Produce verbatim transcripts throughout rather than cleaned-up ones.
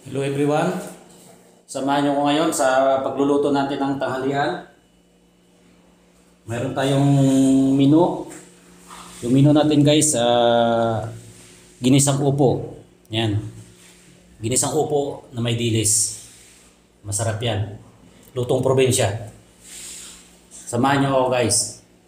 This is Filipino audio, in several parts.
Hello everyone, samahan nyo ko ngayon sa pagluluto natin ng tanghalian. Mayroon tayong menu. Yung menu natin guys, uh, ginisang upo. Yan, ginisang upo na may dilis. Masarap yan, lutong probinsya. Samahan nyo ako guys.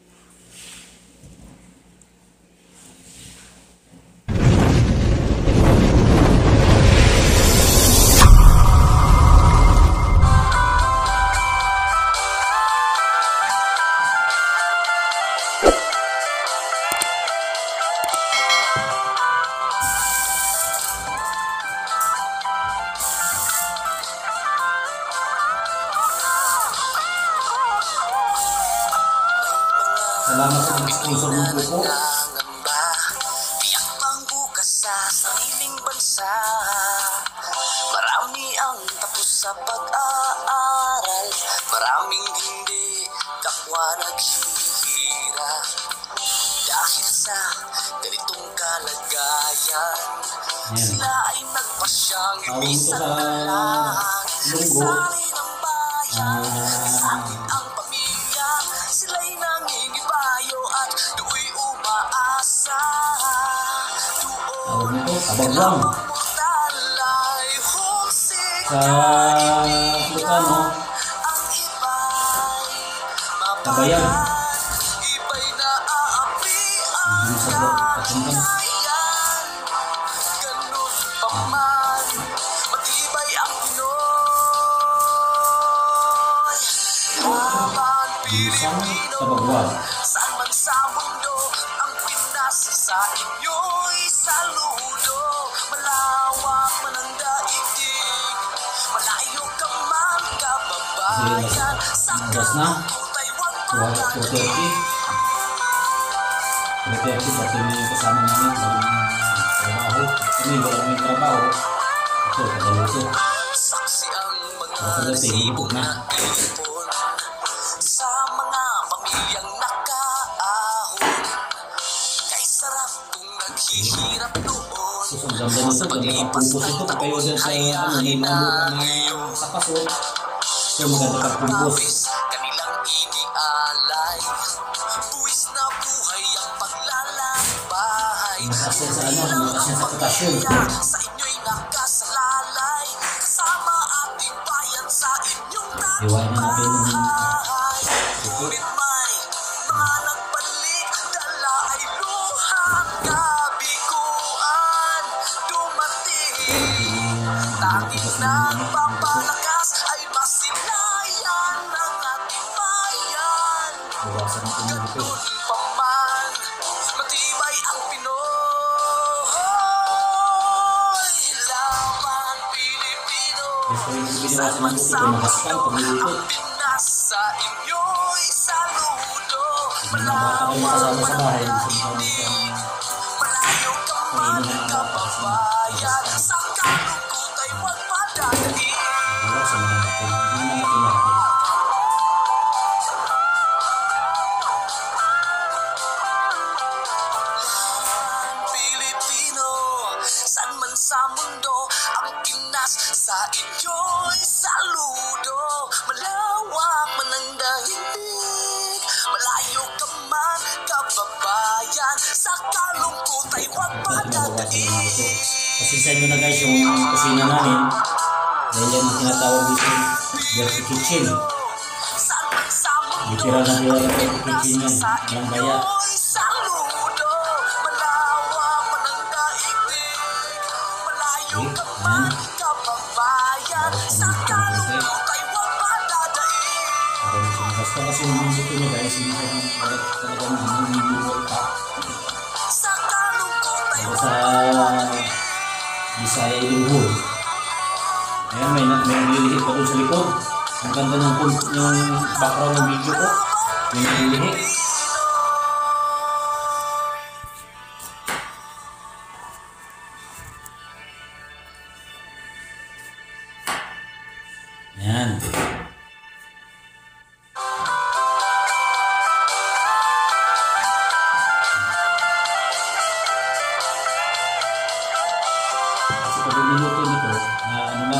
Salamat sa mga sponsor ng pupo. Tiyak pang bukas sa sariling bansa. Marami ang tapos sa pag-aaral. Maraming hindi kapwa naghihirap. Dahil sa ganitong kalagayan, sila ay nagpasyang lumisan na lang. Kasali ng bayan, kasali ang pamilya. Sila'y nangingibayo at do'y umaasa. Doon Abang-abang mortalay homesick sa Lucano, ang iba'y Kabayan. mapayan. Iba'y naaapi ang Hindi sa Patungan. kanayan. Ganun pa man, matibay ang Pinoy. Laban Isang Pilipino, sa Bagual. saan man sa mundo, ang Pinas sa inyo'y saludo. Malawak man ang daigdig, malayo ka man kababayan. Sa Oras na, kalutay huwag two thirty. pagdating. three thirty pati na yung kasama namin bagong trabaho. Kami wala may trabaho. Ito, kadaluto. Saksi ang mga Pagdating, nasibong ibog na. na ipon sa mga pamilyang nakaahon. Kay sarap kung naghihirap noon. So, ang ganda nito, ganda pang pumpos ito. Kayo dyan sa, ano, may mga na sa paso. So, maganda pang pumpos. Pawis kanilang inialay. Buwis na buhay ang paglalakbay. Nakasin sa ano, nakasin sa potasyon. Sa inyo'y nakasalalay. Kasama ating bayan sa inyong Iwanan natin yung tagumpay. Ngunit may mga nagbalik, dala ay luhang kabiguan. Dumating, tanging nagpapalakas ay masilayan ng ating bayan. Bawasan natin yung ito. Ganun pa man, matibay ang Pinoy. Laban Pilipino, Gusto yung biniwasan saan ng man ito. sa Magaspal, mundo, pagluto. ang Pinas sa inyo'y saludo. Mga bata kayo kasama sa bahay. Gusto mo kami sa Malayo ka man kababayan, sa kalungkot ay huwag padadali. bawasan na natin. Hindi na natin natin. Pilipino, saan man sa mundo, ang Pinas sa inyo'y saludo. Malawak man ang daigdig, malayo ka man kababayan, sa kalungkot ay huwag Natin mabawasan na ito. padadaig. Pasensya nyo na guys yung kusina namin. Dahil yan ang tinatawag dito dirty kitchen. Saan man sa mundo, Literal na literal na ang dirty Pinas kitchen yan. sa Walang bayad. inyo'y saludo. Malawak man ang daigdig, malayo Okay, ka ayan. man kababayan, sa kalungkot ay huwag padadaig. Basta kasi yung dito nyo guys, hindi ko talagang nangingibuhat pa. Sa kalungkot ay Pero huwag sa padadaig. Bisaya Iluhul. Ayan, may, may nililihit pa doon sa likod. Ang ganda ng, yung background ng video ko. May nililihit. Yan. Kasi pag niluto nito, na ano na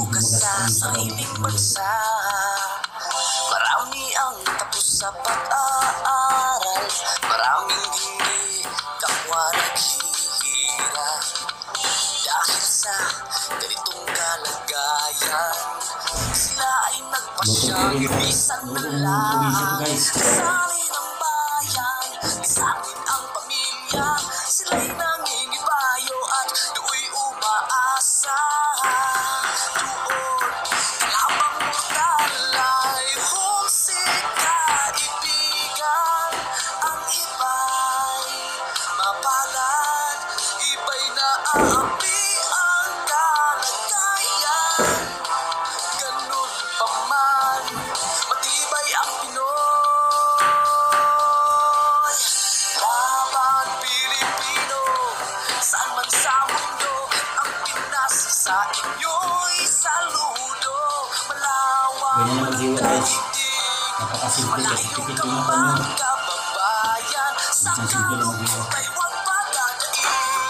ka sa sariling bansa. Marami ang tapos sa pag-aaral, maraming hindi kapwa naghihirap. Dahil sa ganitong kalagayan, sila ay nagpasyang lumisan na lang. Lisanin ang bayan, lisanin ang pamilya, sila'y nangingibayo at do'y umaasa. Doon, kalabang mortal ay homesick kaibigan. Ang iba'y mapalad, iba'y naaapi ang kalagayan. Ganun pa man, matibay ang Pinoy. Laban Pilipino, saan man sa mundo, ang Pinas sa inyo'y saludo. Malawak Ganyan naman siya, guys. daigdig, Napakasimple kasi malayo tikit ka yung mata nyo. mga kababayan, sa Ang simple lang mag-iwa. kalugutay huwag padadaig.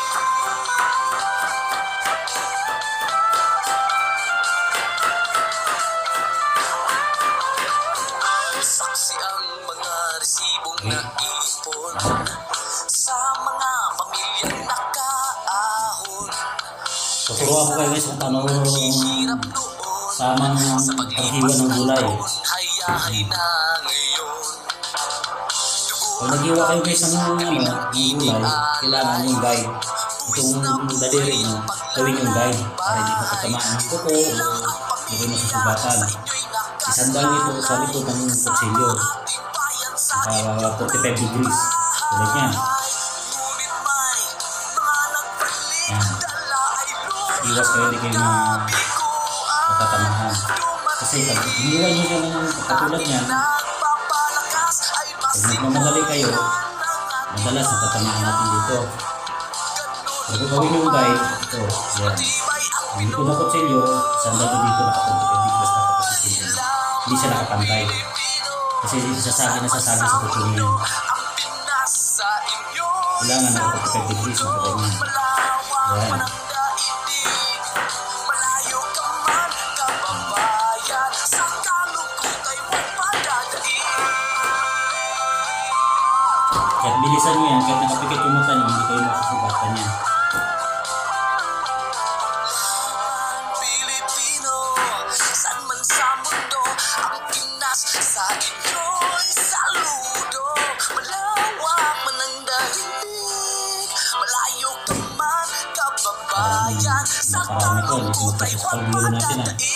Saksi ang mga resibong naipon sa mga pamilyang nakaahon. Tuturo ako kayo guys kung paano Hirap noon tamang sa paghiwa paglipas ng ng gulay. taon, hayahay na ngayon. Pag naghiwa kayo guys ng ano, ng gulay, kailangan yung guide. Itong daliri nyo, gawin yung guide para hindi ko patamaan ng kuko o hindi mo susubatan. Isandal nito sa likod ng kutsilyo. Para forty-five degrees. Tulad niyan. Yan. Iwas kayo hindi kayo na matatamahan. Kasi pag hiniwa nyo siya ng katulad niyan, pag nagmamadali kayo, madalas natatamaan natin dito. Pag gawin yung guide, ito, yan. Ang likod ng kutsilyo, sandal ko dito naka forty-five degrees na kutsilyo. Hindi siya nakapantay. Kasi sasagi na sasagi sa kutsilyo yan. Kailangan naka forty-five degrees na ganyan. Yan. Malayo ka man, kababayan, sa kalugutay huwag padadaig. Kahit bilisan nyo yan, kahit nakapikit yung mata nyo, hindi kayo masusubatan yan. Pilipino, saan man sa mundo, ang Pinas sa inyo'y saludo. Malawak man ang daigdig, malayo ka man, kababayan, sa Nakarami ko, kalugutay kasi sa huwag pagbiyo natin ah. padadaig.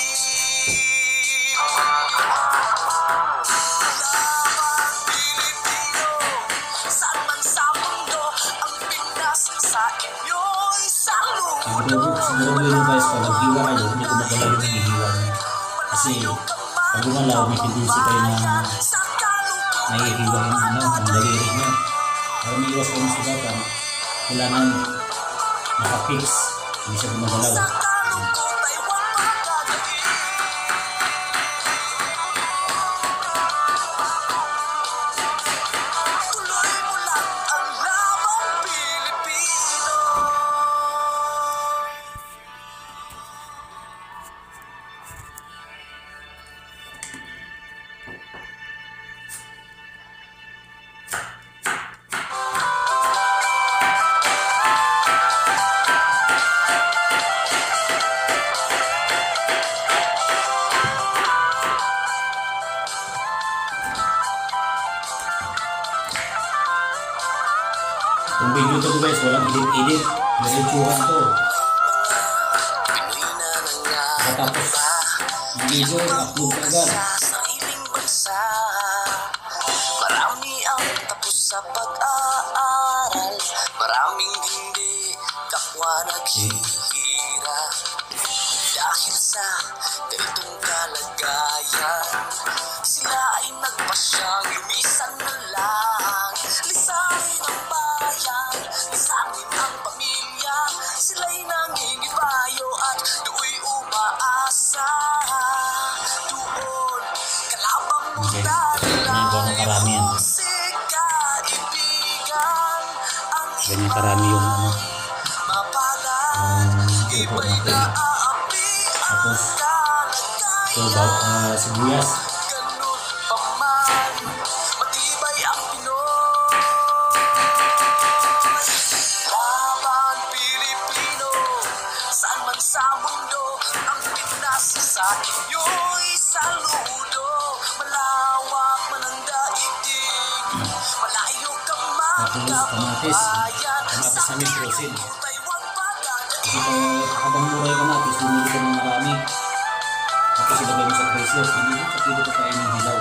Pilipino, saan man sa mundo, ang Pinas sa inyo'y saludo. Siguro, siguro yun guys, pag naghiwa kayo, hindi ko magalaw yung hinihiwa nyo. Kasi pag gumalaw, may tendency kayo na nahihiwa yung ano, ang daliri nyo. Para may iwas kayo ng sugatan, kailangan nakapix, hindi siya gumagalaw. Tuloy mo lang ang labang Pilipino. Yung video to guys, walang edit-edit. Diretsuhan to. Pinoy na Pagkatapos nangangamba, ng video, upload ka agad. sa sariling bansa. Marami ang tapos sa pag-aaral, maraming hindi kapwa naghihirap. Dahil sa ganitong kalagayan, sila ay nagpasyang lumisan na lang. Lisanin ang bayan, lisanin ang pamilya, sila'y nangingibayo at do'y umaasa. Doon, kalabang Okay. mortal Ganyan ko ang karami yan. homesick kaibigan. Ang Ganyan karami yung ano, mapalad, ang iba'y tuto natin. naaapi ang Tapos, ito, uh, sibuyas. Ganun pa man, matibay ang Pinoy. Laban Pilipino, saan man sa mundo, ang Pinas sa inyo'y saludo. Malawak man ang daigdig, malayo ka man Tapos, kamatis. kababayan. Kamatis namin frozen. Tayo huwag padadaig. Kasi pag habang mura yung kamatis, bumili ka ng marami. Tapos ilagay mo sa freezer, hindi mo sa pili ko kain ng hilaw.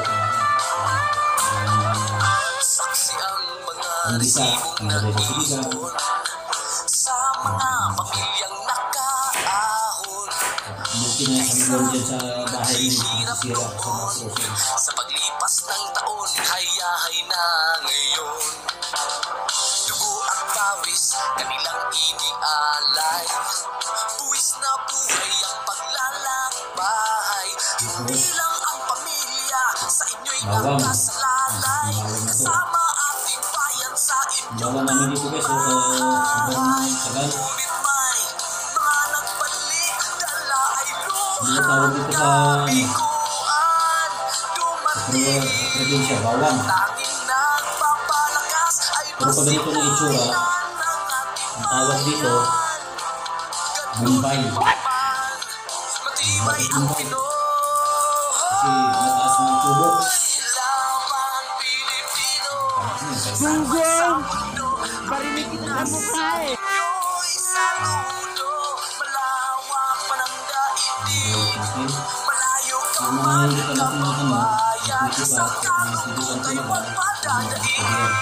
Saksi ang mga Ang isa, resibong ang lagay sa siligang. naipon sa mga pamilyang nakaahon. Buti na yung milyon dyan sa bahay niyo, masisira sa mga frozen. Sa paglipas ng taon, hayahay na ngayon. Dugo at pawis, kanilang inialay. Buwis na buhay ang paglalakbay. Hindi lang ang pamilya, sa inyo'y Bawang. nakasalalay. Bawang na to. Kasama ating bayan sa inyong Bawang namin dito guys, so, sa sobrang tagal. Ngunit may mga nagbalik, dala ay Ano tawag dito sa biguan. Dumating sa probinsya, bawang. tanging nagpapalakas ay Pero pag ganito na itsura, ang tawag dito, Bombay. Matibay ang Pinoy. Kasi mataas ng tubo. Lamang Pilipino. Gunggong! Barinig kita sa mukha eh! Yo'y saludo. Malawak pa ng daigdig. Malayo ka Yung mga man hindi pa natin ano, kababayan. dito Sa pa, kalungkot ay huwag padadaig.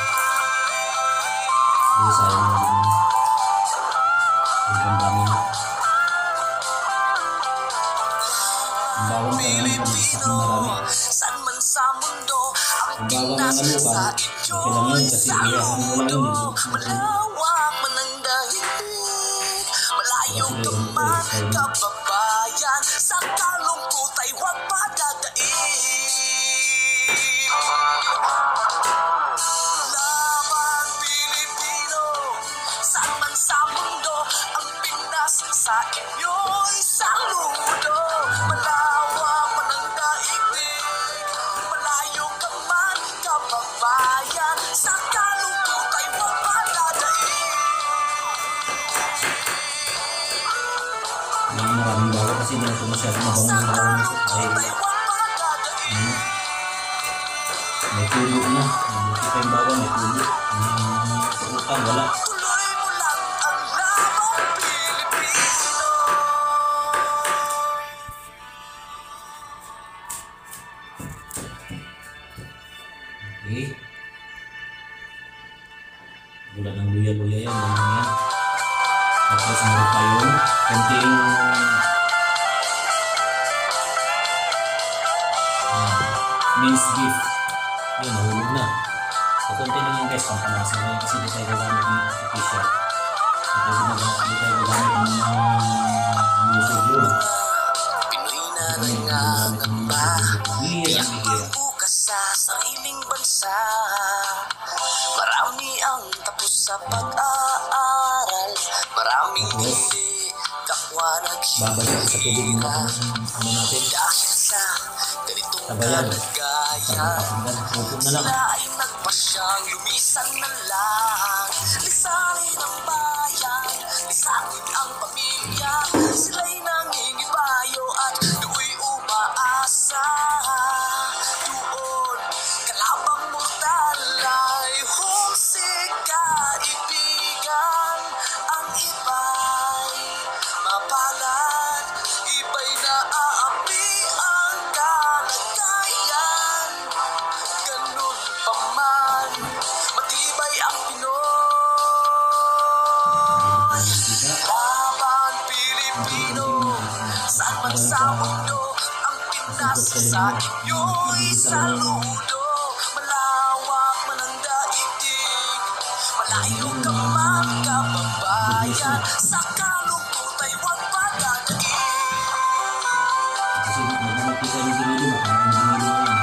Hindi sayang na din. Sobrang dami na. Ang bawang ka namin pamagsak ng marami. Saan man sa mundo, ang Ang bawang ng Pinas ano sa pa, okay lang yun kasi iyahan mo lang yun. malawak man ang daigdig. Malayo Kasi ka ganun po, man, sayang. kababayan. Sa kalungkot ay huwag padadaig. Laban Pilipino, saan man sa mundo, ang Pinas sa inyo'y saludo. Malawak man ang daigdig, malayo ka man kababayan. Sa kalungkot ay huwag padadaig. Yung maraming bawang kasi hindi na ito masyadong mabango Sa ng bawang nito. kalungkot Dahil ay huwag padadaig. ano, may tubo na. Mabuti pa yung bawang, may tubo. Yung sa utang, wala. Tuloy mo lang ang laban Pilipino. Okay. Wala ng luya-luya yan. Ganun yan. Tapos meron tayong konting ah, minced beef. Yun, nahulog na. So, konti lang yan guys. Pampalasa na yan kasi di tayo gagamit ng artificial. Di tayo gagamit, di tayo gagamit ng uh, musog yun. Pinoy na Di tayo gagamit ng nangangamba. musog yun. Bihira, Tiyak bihira. ang bukas sa sariling bansa. Marami ang tapos sa pag-aaral. Maraming Tapos, hindi kapwa babalik sa tubig muna naghihirap. kung ano natin. Dahil sa ganitong Sabayan. kalagayan, Pagpapakinggan, huwag na lang. sila ay nagpasyang lumisan na lang. Lisanin ang bayan, lisanin ang pamilya. Sila'y nangingibayo at do'y umaasa. Doon, kalabang mortal ay humsik kaibigan. Ang iba'y mapalad, iba'y naaapi ang kalagayan. Ganun pa man, matibay ang Pinoy. Laban Pilipino, saan man sa mundo, ang Pinas sa inyo'y saludo. Malawak man ang daigdig, malayo ka man kababayan. Sa kalungkot ay huwag padadaig. Kasi nagmamati kayo ng dinilo, makain ng dinilo ngayon.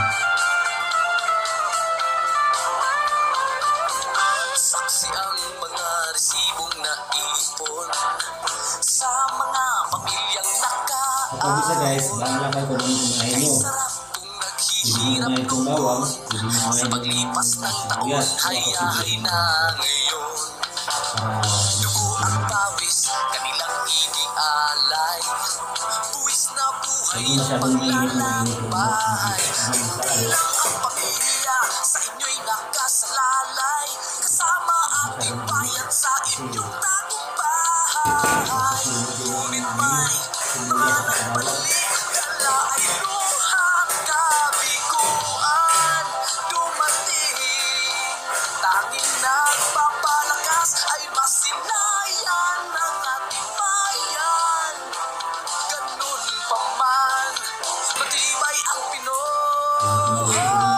Saksi ang mga resibong naipon sa mga pamilyang naka Kapag isa guys, bahala kayo kung anong unahin nyo. Sarap kung Hindi mo naghihirap unahin itong bawang, hindi mo Sa unahin yung paglipas ng taon, sibuyas. hayahay na ngayon. Para Dugo at pawis, kanilang inialay. Buwis na buhay Huwag mo ang masyadong mainit na mainit yung paglalakbay. mga Hindi tayo. lang ang pamilya sa inyo'y nakasalalay. Kasama ating bayan sa inyong tagumpay. Ngunit may mga nagbalik, dala ay luhang kabiguan. Dumating, tanging nagpapalakas ay masinayan ng ating bayan. Ganun pa man, matibay ang Pinoy.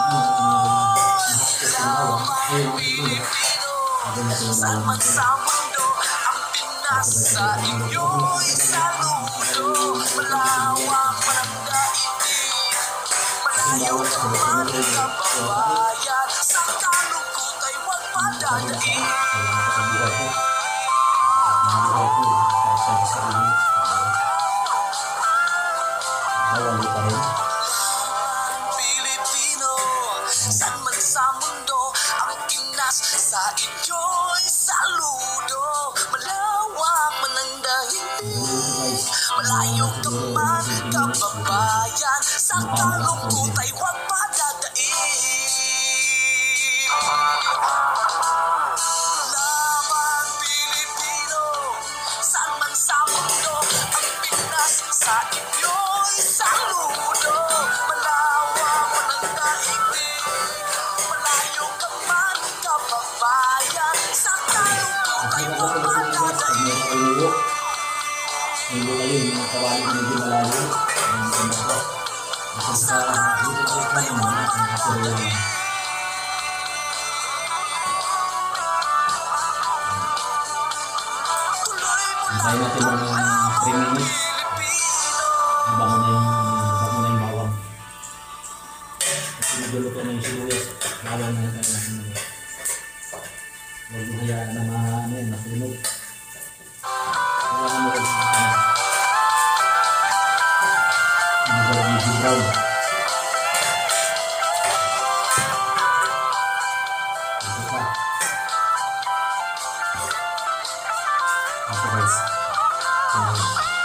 Lamang Pilipino, saan man sa mundo, ang Pinas sa inyo'y saludo. Malawak man ang daigdig, malayo ka man kababayan, sa kalungkot ay huwag madadaig. Bawal pa rin. Pilipino, saan man sa mundo, ang Pinas sa inyo'y saludo. Malawak man ang daigdig, malayo ka man kababayan, sa kalungkot ay huwag padadaig. Lamang Pilipino, saan man sa mundo, ang Pinas sa inyo'y saludo. Malawak man ang daigdig, malayo ka man kababayan, sa kalungkot ay huwag padadaig. Hindi kayo yung mga kawali na medyo malalim. Kasi sa dito kayo kayo mga kasi Tuloy mo Antay lang natin mga three minutes. Pilipino. Bango na yung bango na yung bawang. Kasi nagluluto na yung sibuyas. Bawang na yung kailangan nila. Huwag mo hayaan na mga ano yan, matunog. Kailangan mo rin sa kanan. Magalang medyo brown. Ito pa. Ito guys. Ayan.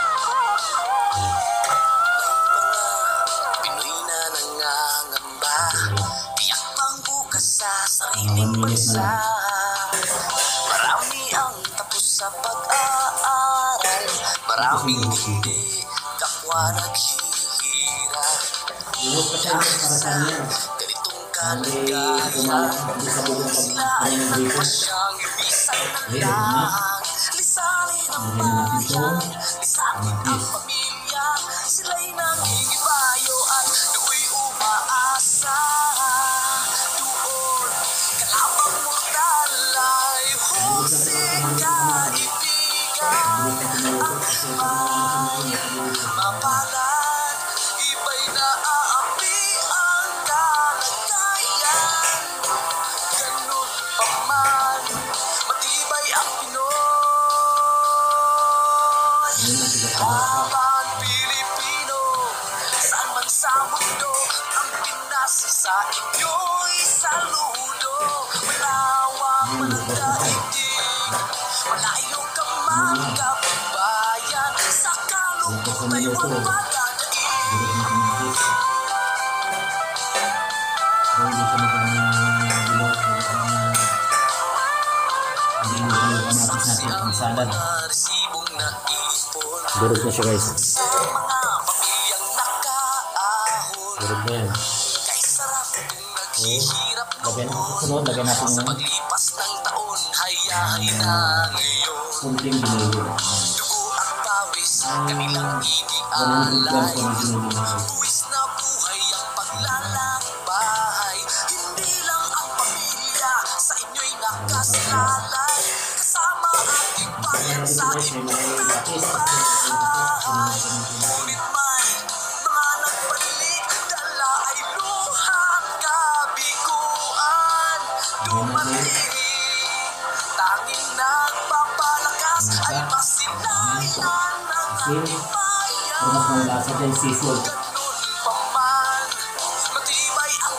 Pinoy na nangangamba, tiyak pang bukas sa Mga sariling one minute na bansa. lang. Marami ang tapos sa pag-aaral, maraming hindi kapwa naghihirap. Iwas pa siya para sa niya. Ganitong Hindi kalagayan, kumalak hindi sa bulong sila pag ay ano ng dito. nagpasyang lumisan ng Ayun, na. lang. Lisanin ang Lagyan na natin ito. bayan, lisanin ang Kamatis. pamilya. Sila'y nangingibayo at do'y umaasa. Doon, kalabang mortal ay husik kaibigan. Ang mapalan, iba'y naaapi ang kalagayan. Ganun pa man, matibay ang Pinoy. Habang Pilipino, saan man sa mundo, ang Pinas sa inyo'y saludo. Malawak man ang daigdig, malayo ka man kababayan, sa kalungkot ay huwag madadaig. Hindi siya nagano hindi mo kayo kamatis Saksi natin ang ang salad. mga resibong naipon Durog na siya guys. sa mga pamilyang nakaahon. Durog na yan. Kay sarap kung naghihirap Lagyan natin noon. sunod, lagyan natin Sa yung paglipas ng taon, hayahay na ngayon. kunting binili. Dugo at pawis, kanilang Walang grams inialay. ko na binili. Buwis na buhay ang paglalakbay. Hindi lang ang pamilya sa inyo'y nakasalalay. Kasama ating bayan sa inyong tagumpay. Ngunit may mga nagbalik, dala ay luhang kabiguan. Dumating, tanging nagpapalakas ay masinayan ng ating bayan. mas malasa dyan seafood. Ganun pa man, matibay ang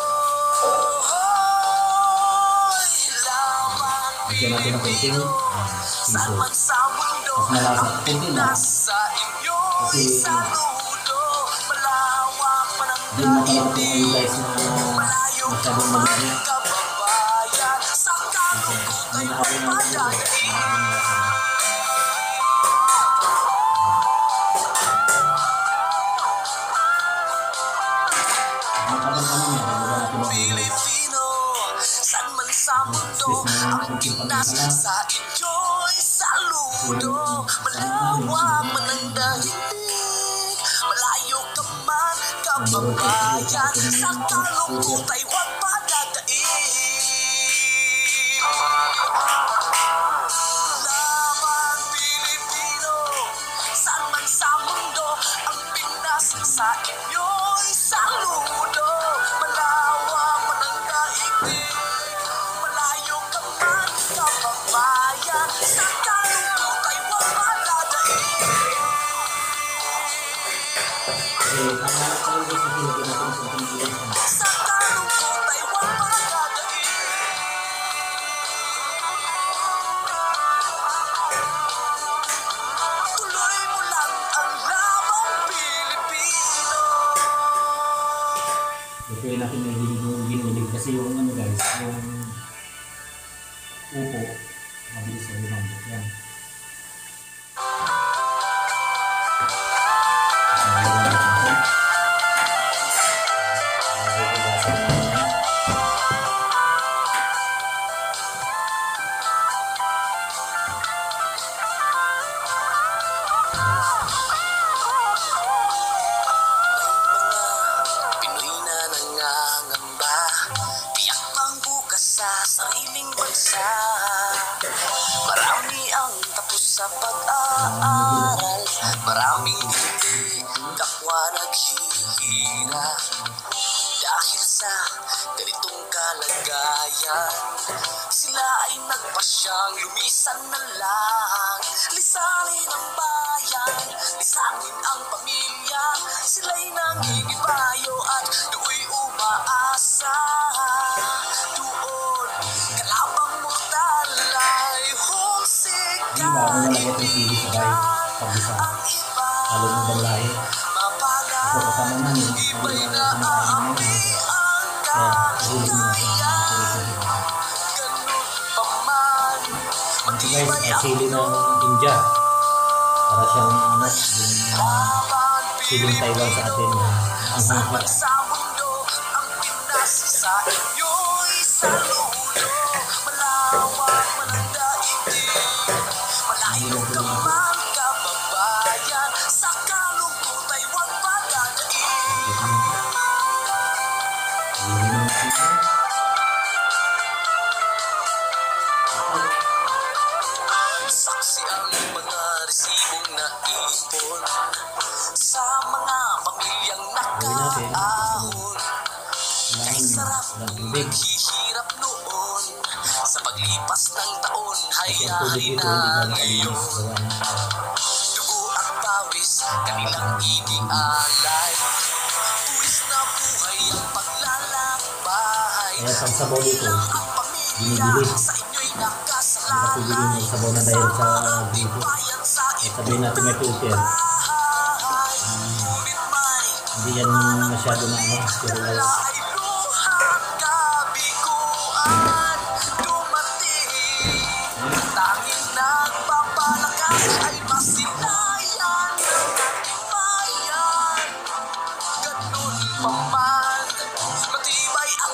Pinoy. Lamang Lagyan natin ng konting Pilipino, ah, saan seafood. man sa mundo, Mas malasa ang pa konti na. Pinas sa inyo Kasi saludo. Malawak man ang hindi makalaki po daigdig, kayo guys na malayo ka masyadong man malaki. kababayan, sa kalungkot ay huwag padadaig. Pilipino, saan man sa mundo, ang Pinas sa inyo'y saludo. Malawak man ang daigdig, malayo ka man kababayan, sa kalungkot ay huwag padadaig. Laban Pilipino, saan man sa mundo, ang Pinas sa inyo'y saludo. Malawak man ang daigdig, malayo ka man kababayan, sa kalungkot ay huwag padadaig. Eh, ang hanap ko lang guys na pinagyan natin ng konting ilan. Sa kalungkot ay huwag padadaig. Tuloy mo lang ang labang Pilipino. Lutuin natin yung giniling, giniling kasi yung ano guys, yung upo, mabilis na lumambot yan. Pinoy na nangangamba, tiyak pang bukas sa sariling bansa. Marami ang tapos sa pag-aaral, maraming hindi kapwa naghihirap. Dahil sa ganitong kalagayan, sila ay nagpasyang lumisan na lang. Lisanin ang bayan, lisanin ang pamilya, sila'y nangingibayo at do'y umaasa. Doon, kalabang mortal ay Hindi ba ako nalagay itong sili sa guys, pag-isa. ang iba. Halo mo bang lahi? Mapala, Ito kasama namin. iba'y naaapi ang Kaya, hulog mo natin. kakayahan. Ganun pa man, Ito guys, matibay ang ang sili ng India. Para siyang ano, yung laban siling Taiwan sa atin. Ang Saan hanggang. man sa mundo, ang Pinas sa inyo'y saludo. Malawak man ang daigdig, malayo ka man kababayan, sa kalungkot ay huwag padadaig. Saksi ang mga resibong naipon sa mga pamilyang nakaahon. Kay sarap naghihirap noon, sa paglipas ng taon, hayahin na ngayon. Dugo at pawis, kanilang inialay, tuwis na buhay ang paglalakbay. Kaya pang sabaw dito, Bilang ang pamilya, binibili. sa inyo'y Hindi kasi bili nakasalalay. ng sabaw na dahil sa dito. Eh, sabihin natin may filter. Hindi yan masyado na ano, sterilize. Tanging nagpapalakas ay masilayan ng ating bayan. Ganun pa man, matibay ang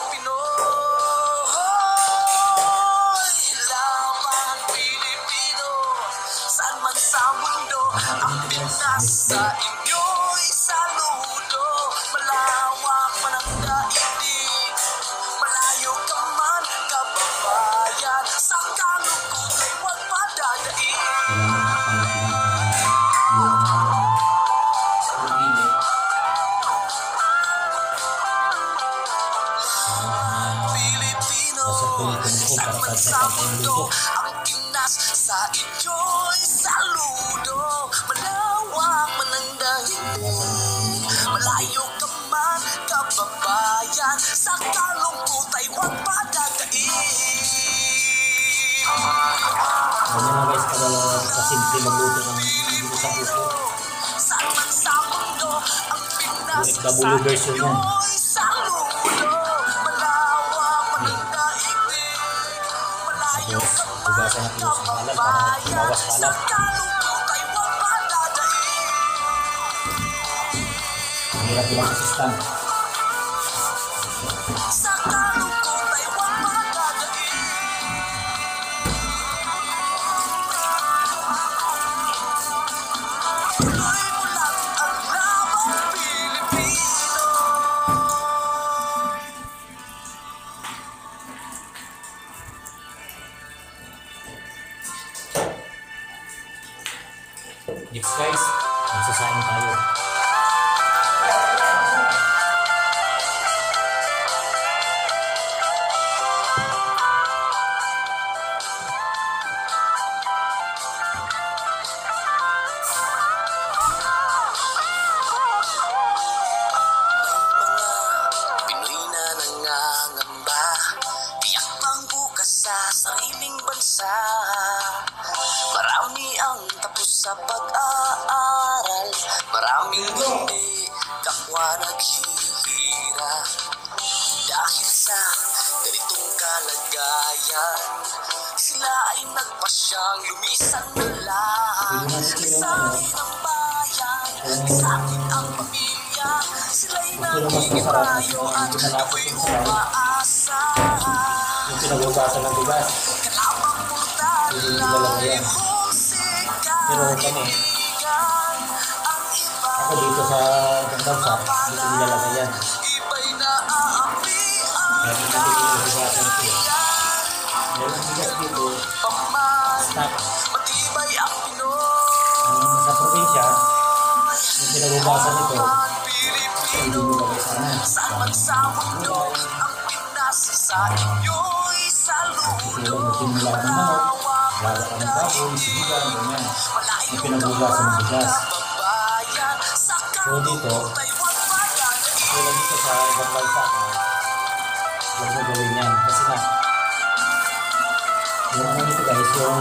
Pinoy. Lamang Pilipino, saan man sa mundo, ang Pinas sa inyo'y saludo. Malawak man ang daigdig, malayo ka man kababayan, sa kalungkot ay huwag padadaig. Pilipino, saan man sa mundo, ang Pinas sa inyo'y saludo. Malawak man ang daigdig, Malayo ka man, kababayan, sa kalungkot ay huwag padadaig. Ganyan lang guys, kada kasimple magluto ng ginisang upo. Saan man sa mundo, ang Pinas O F W version yan. sa'yo'y saludo. Malawak man ang daigdig, malayo Tapos, ka man, hugasan natin yung sakalan para kababayan, bawas sa kalat. kalungkot ay huwag padadaig. Mahirap ilang assistant. Sa kalungkot ay huwag padadaig. Tuloy mo lang ang labang Pilipino. Next guys, magsasain tayo. Pinoy na nangangamba, tiyak pang bukas sa sariling bansa. Marami ang tapos sa pag-aaral, maraming hindi kapwa naghihirap. Dahil sa ganitong kalagayan, sila ay nagpasyang lumisan na lang. Isahin ang bayan, isahin ang pamilya, sila'y nangingibayo at ako'y umaasa. Yung pinaghugasan ng bigas. Kalabang portal na iyong sikat, Pero kami, kaibigan, ang iba ako dito sa Gandamsa, dito nilalagay yan. iba'y naaapi ang Kaya dito pinaghugasan ko. Meron ang bigas dito, paman. stock. Matibay ang Pinoy, Ang sa probinsya, yung pinaghugasan nito, ang hindi Pilipino. nilagay sana. Saan man sa mundo, ang Pinas sa inyo'y saludo. Malawak Laga ka ng baboy, ang sinigang, ganyan. malayo Yung ka pinaghugasan ng man, bigas. kababayan, sa So dito, kalungkot ay huwag padadaig. kaya dito sa ibang bansa ko, huwag mo gawin yan. Kasi nga, yung ano nito guys, yung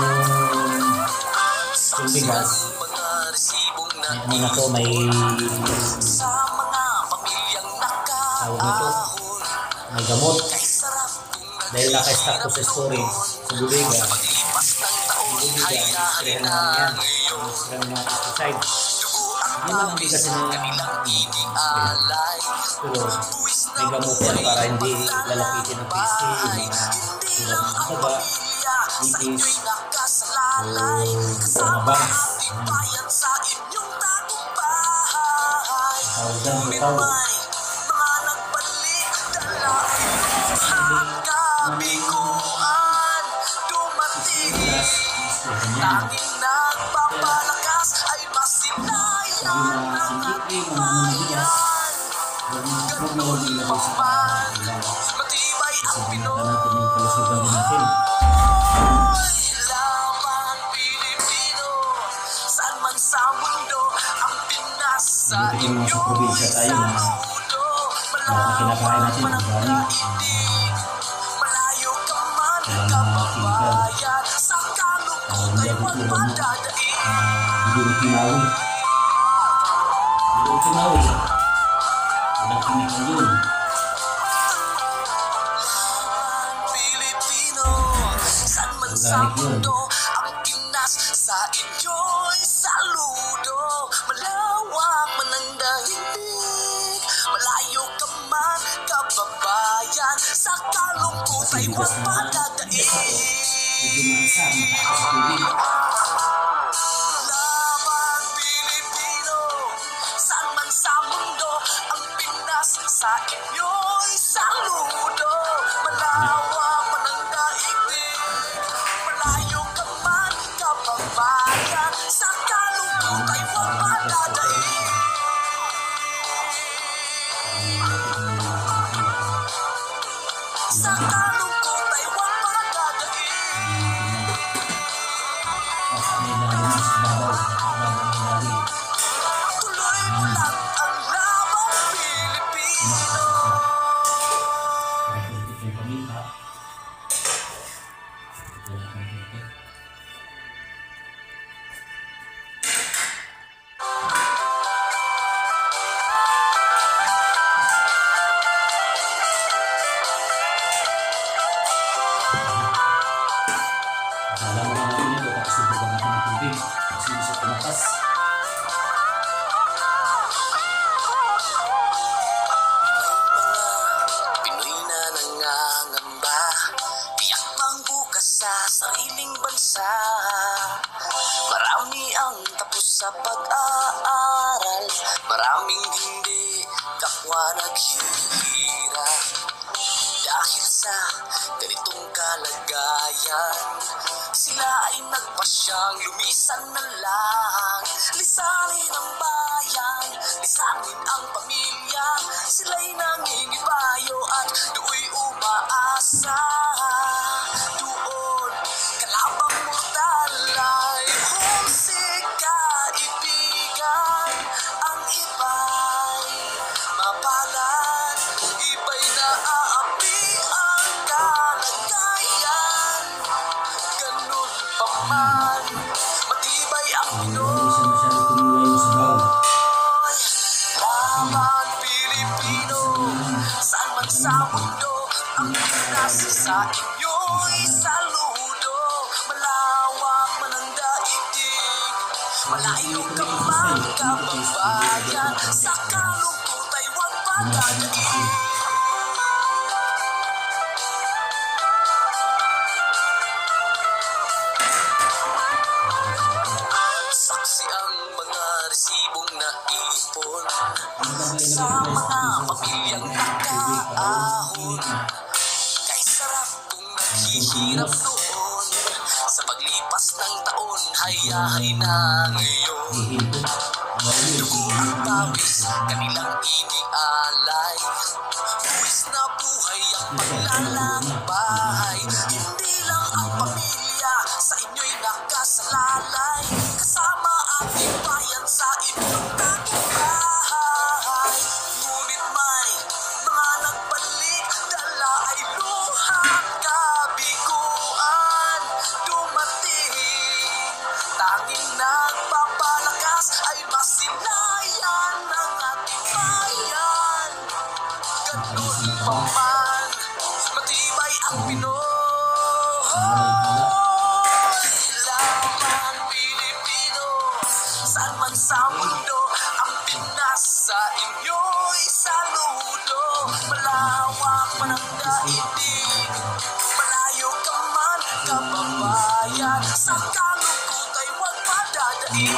yung bigas, Mga resibong may ano na to, may sa mga pamilyang tawag nito, nakaahon. may gamot. Kay sarap kung Dahil naka-stack ko sa storage, sa buliga, paglipas ng taon, buliga, hayaan sprayan na naman yan. ngayon. Tapos kami mga pesticide. Dugo ang Yun lang ang tapis, bigas na kanilang inialay. Pero Buwis na may gamot yan para hindi lalapitin ng P S T, yung mga Hindi tulad lang ng ang taba, pamilya sa ipis, inyo'y nakasalalay. o Kasama mga ang bangs. tibayan sa inyong tagumpay. Tawag dyan, Ngunit tawag. may mga nagbalik, dala inyong kabiguan. Dumating, tanging nagpapalakas ay masinayan ng ating bayan. Ganun pa man, matibay ang Pinoy. Lamang Pilipino, saan man sa mundo, ang Pinas sa Dito yung mga sa inyo'y probinsya tayo na saludo. mga kinakain natin, Malawak man ang ugali. daigdig, malayo ka man, Kaya mga kababayan, sa kalungkot ay huwag padadaig. Hindi rin tinawi. Hindi rin tinawi. Walang chemical yun. Pilipino, saan man sa Organic yun. mundo, ang Pinas sa inyo'y saludo. Malawak man ang daigdig, malayo ka man, kababayan, sa kalungkot ay huwag padadaig. Medyo maasa, mataas sa tubig. Lamang Pilipino, saan man sa mundo, ang Pinas sa inyo'y saludo. Malawak man ang daigdig, malayo ka man, kababayan, sa kalungkot ay huwag padadaig. Sa kalungkot ay huwag padadaig. Tapos may nalabas sa babaw. Babaw ng lalim. Tuloy mo lang naghihirap dahil sa ganitong kalagayan. Sila ay nagpasyang lumisan na lang, lisanin ang bayan, lisanin ang pamilya. Sila'y nangingibayo at do'y umaasa. Doon kalabang mortal ay homesick kaibigan. Ang iba'y mapalad, iba'y naaapi ang kalagayan. Ganun pa man, matibay ang Pinoy. Laban Pilipino, saan man sa mundo, ang Pinas sa inyo'y saludo. Malawak man ang daigdig, malayo ka man kababayan, sa kalungkot ay huwag pagdadaig. Saksi ang mga resibong naipon sa mga pamilyang nakaahon. Kay sarap kung naghihirap noon, sa paglipas ng taon, hayahay na ngayon. Dugo ang pawis, kanilang inialay, buwis na buhay ang paglalakbay. Hindi lang ang pamilya sa inyo'y nakasalalay, kasama ating bayan sa inyong tagumpay. Ngunit may mga nagbalik, dala ay luhat kabiguan. Dumating, tanging nagpapalakas ay masilayan ng ating bayan. Ganun pa man, matibay ang Pinoy. Laban Pilipino, saan man sa mundo, ang Pinas sa inyo'y saludo. Malawak man ang daigdig, malayo ka man kababayan, sa kalungkot ay huwag padadaig.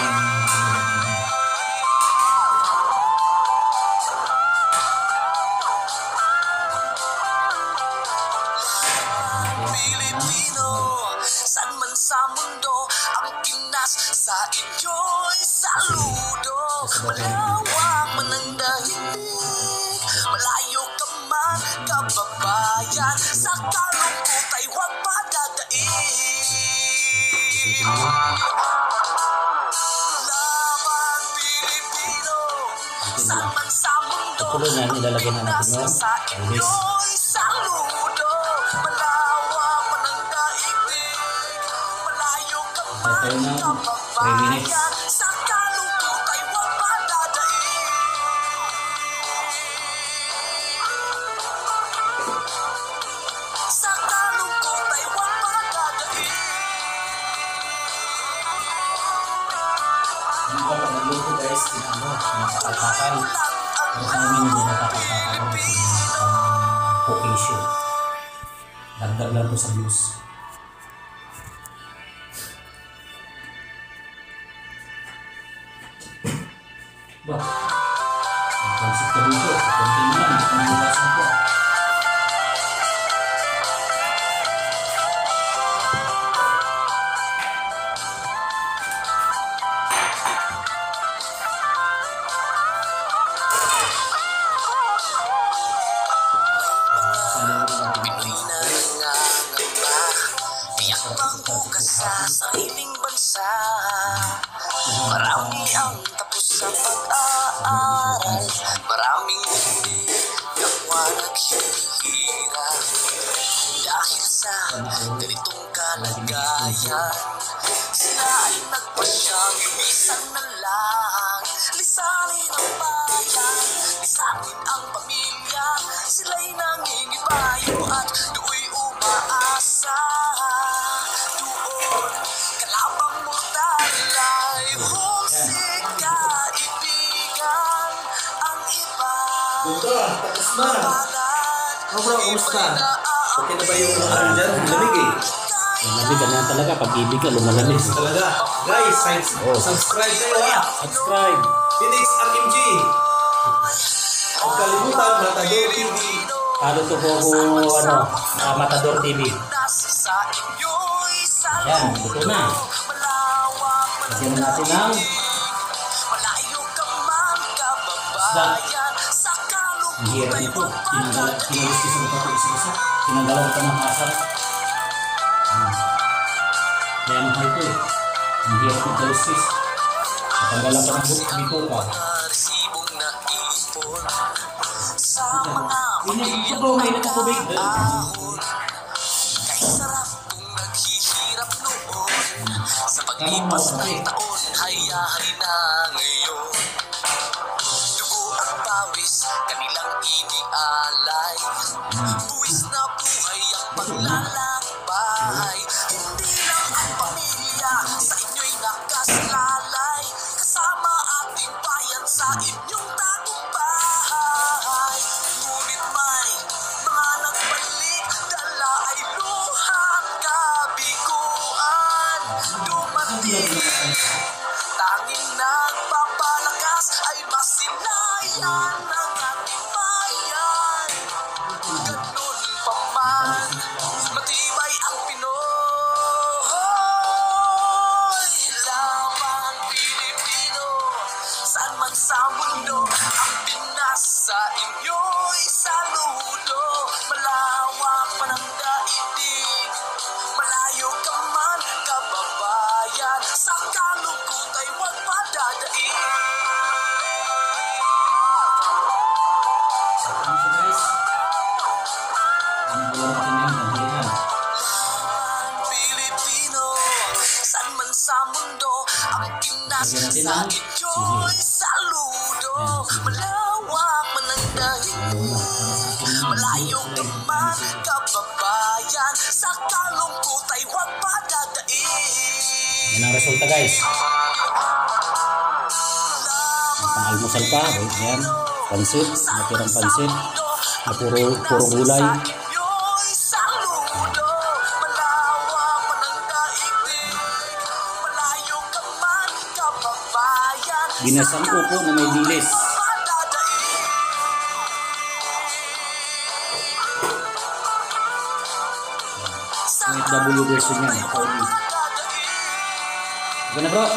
Pilipino, saan man sa mundo, ang Pinas sa inyo'y saludo. Malawak man ang daigdig, malayo ka man kababayan, sa kalungkot ay huwag padadaig. Laban Pilipino, saan man sa mundo, Tuloy na, nilalagyan na natin yun. sa inyo'y saludo. Malawak man ang daigdig, malayo ka man Okay na, three minutes. kababayan, sa kalungkot ay huwag padadaig. Sa kalungkot ay huwag padadaig. Hindi pa pag nagluto guys, ano, nakakatakan. Tayo lang ang Pero sa amin hindi labang nakakatakan. Pilipino. Occasion. Dagdag lang to sa blues. Ba? Ang concept ka dito. Kunti na lang. Ang bukas na po. Pinoy na nangangamba, tiyak bang bukas sa sariling bansa. Marami ang tapos sa pag-aaral, maraming hindi kapwa naghihirap dahil sa ganitong kalagayan. Sila ay nagpasyang lumisan na lang, lisanin ang bayan, lisanin ang pamilya. Sila'y nangingibayo at do'y umaasa. Doon kalabang mortal ay homesick kaibigan. Ang iba Tapos na. palad, Oh bro, kumusta? iba'y naaapi Okay na ba yung ano dyan? Lamig eh. Ang lamig ka na talaga. Pag-ibig ka, lumalamig. Talaga. Guys, subs- Oh. subscribe kayo ha. Subscribe. Phoenix R M G. Huwag kalimutan, Matador T V. Ano to po ako, ano, uh, Matador T V. Yan, ito na. Lagyan na natin ng isda. Ang hirap nito. Tinanggalan, tinawiskis ang ito isa-isa. Tinanggalan ito ng asap. Kaya mahal ito eh. Ang hirap ng tinawiskis. Natanggalan pa ng bito pa. Ito ba may nakakubig? Sa paglipas ng taon, hayari na ngayon. Dugo at pawis, kanilang inialay. Buwis na buhay ang paglalakbay. Hindi lang ang pamilya, sa inyo'y nakasalalay. Kasama ating bayan sa inyong tagumpay. Ngunit may mga nagbalik, dala ay luhang kabiguan. Dumating, tanging nagpapalakas ay masinayan ng ating bayan. Ganun pa man, matibay ang Pinoy. Lamang Pilipino, saan man sa mundo, ang Pinas sa inyo'y saludo. Malawak man ang daigdig, malayo ka man kababayan, sa kalungkot ay huwag padadaig. Ano siya guys? Ang buwan natin ngayon, ang hirap. Pilipino, saan man sa mundo, ang Pinas Lagyan natin sa ng inyo'y saludo. Malawak man ang daigdig, malayo ka man kababayan, sa kalungkot ay huwag padadaig. Yan ang resulta guys. Pang-almusal pa. Yan. Pansit. Natirang pansit. Na puro, puro gulay. Ginasang upo na may dilis. May W version yan. Kauli. Gana bro.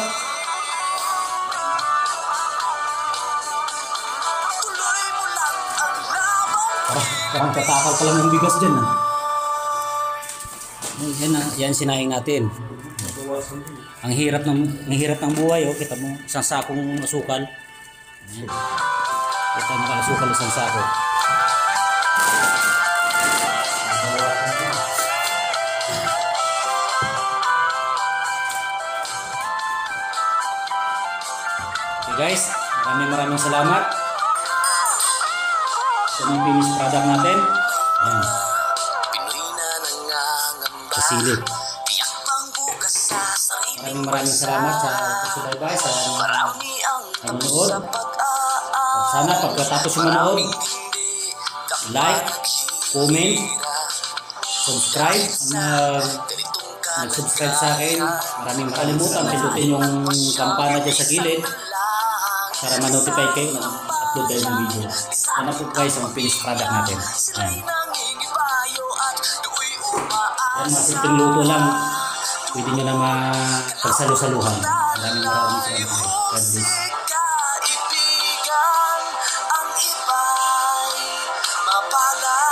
Parang, parang katakal pa lang ng bigas dyan. Ah. Ay, yan, ah, yan sinaing natin. Ang hirap ng ang hirap ng buhay, oh. Kita mo, isang sakong asukal. Ayan. Kita mo ka asukal isang sako. Okay guys, maraming maraming salamat sa mga finished product natin. Ayan. Pinoy na nangangamba, Kasilid. tiyak pang bukas sa sariling Maraming maraming salamat sa pagsubaybay sa marami ang nanonood. sa pag-aaral. Sana pagkatapos yung manood, like, comment, subscribe. Ang uh, nag-subscribe sa akin, maraming kalimutan. Pindutin yung kampana dyan sa gilid para ma-notify kayo na upload tayo ng video. Ano po guys ang finished product natin. Ayan. Yan, mga simpleng luto lang. Pwede nyo na mapagsalu-saluhan. Maraming maraming salamat. God bless. Kaibigan, ang iba'y mapala.